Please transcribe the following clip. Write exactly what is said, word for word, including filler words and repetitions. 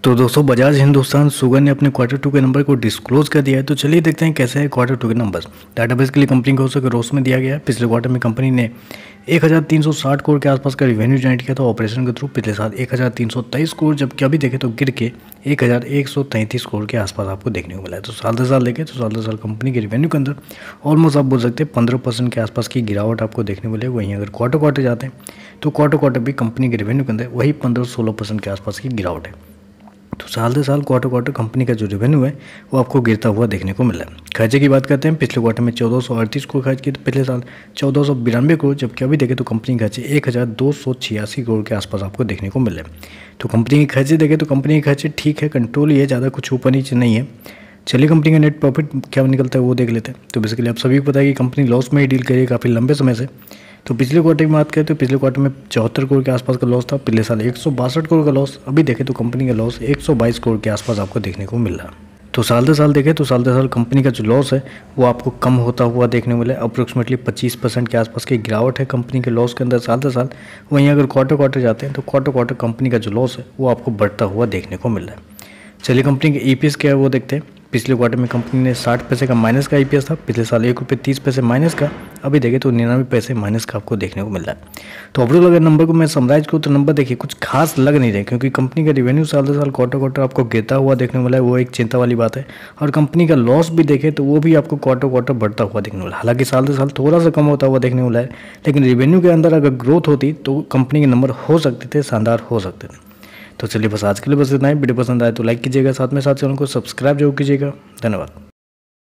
तो दोस्तों बजाज हिंदुस्तान शुगर ने अपने क्वार्टर टू के नंबर को डिस्क्लोज कर दिया है। तो चलिए देखते हैं कैसे है क्वार्टर टू के नंबर्स। डाटाबेस के लिए कंपनी को उसके रोस में दिया गया है। पिछले क्वार्टर में कंपनी ने एक हज़ार तीन सौ साठ करोड़ के आसपास का रिवेन्यू जनरेट किया था ऑपरेशन के थ्रू पिछले साल एक हज़ार तीन सौ तेईस करोड़, जबकि अभी देखें तो गिर के एक हज़ार एक सौ तैंतीस करोड़ के आसपास आपको देखने को मिला है। तो साल दर साल देखें तो साल दर साल कंपनी के रिवेन्यू के अंदर ऑलमोस्ट आप बोल सकते हैं पंद्रह परसेंट के आसपास की गिरावट आपको देखने को मिलेगी। वहीं अगर क्वार्टर क्वार्टर जाते हैं तो क्वार्टर क्वार्टर भी कंपनी के रिवेन्यू के अंदर वही पंद्रह सोलह परसेंट के आसपास की गिरावट है। तो साल दर साल क्वार्टर क्वार्टर कंपनी का जो रेवेन्यू है वो आपको गिरता हुआ देखने को मिला है। खर्चे की बात करते हैं, पिछले क्वार्टर में चौदह सौ अड़तीस करोड़ खर्च किए, तो पिछले साल चौदह सौ बिरानवे करोड़, जबकि अभी देखें तो कंपनी के खर्चे एक हज़ार दो सौ छियासी करोड़ के आसपास आपको देखने को मिले। तो कंपनी के खर्चे देखें तो कंपनी के खर्चे ठीक है, कंट्रोल ही है, ज़्यादा कुछ ऊपर नीचे नहीं है। चलिए कंपनी का नेट प्रॉफिट क्या निकलता है वो देख लेते हैं। तो बेसिकली आप सभी को पता है कि कंपनी लॉस में ही डील करी काफ़ी लंबे समय से। तो पिछले क्वार्टर की बात करें तो पिछले क्वार्टर में चौहत्तर करोड़ के आसपास का लॉस था, पिछले साल एक सौ बासठ करोड़ का लॉस। अभी देखें तो कंपनी का लॉस एक सौ बाईस करोड़ के आसपास आपको देखने को मिल रहा है। तो साल दर साल देखें तो साल दर साल कंपनी का जो लॉस है वो आपको कम होता हुआ देखने को मिला है। अप्रोक्सीमेटली पच्चीस परसेंट के आसपास की गिरावट है कंपनी के लॉस के अंदर साल दर साल। वहीं अगर क्वार्टर क्वार्टर जाते हैं तो क्वार्टर क्वार्टर कंपनी का जो लॉस है वो आपको बढ़ता हुआ देखने को मिल रहा है। चलिए कंपनी के ई पी एस क्या है वो देखते हैं। पिछले क्वार्टर में कंपनी ने साठ पैसे का माइनस का ई पी एस था, पिछले साल एक रुपये तीस पैसे माइनस का, अभी देखें तो निन्यानवे पैसे माइनस का आपको देखने को मिल रहा है। तो ओवरऑल अगर नंबर को मैं समराइज करूँ तो नंबर देखिए कुछ खास लग नहीं रहे, क्योंकि कंपनी का रिवेन्यू साल दर साल क्वार्टर क्वार्टर आपको गिरता हुआ देखने को मिला है, वो एक चिंता वाली बात है। और कंपनी का लॉस भी देखें तो वो भी आपको क्वार्टर क्वार्टर बढ़ता हुआ देखने को मिला, हालांकि साल दर साल थोड़ा सा कम होता हुआ देखने को मिला है, लेकिन रिवेन्यू के अंदर अगर ग्रोथ होती तो कंपनी के नंबर हो सकते थे, शानदार हो सकते थे। तो चलिए बस आज के लिए बस इतना ही। वीडियो पसंद आए तो लाइक कीजिएगा, साथ में साथ चैनल को सब्सक्राइब जरूर कीजिएगा। धन्यवाद।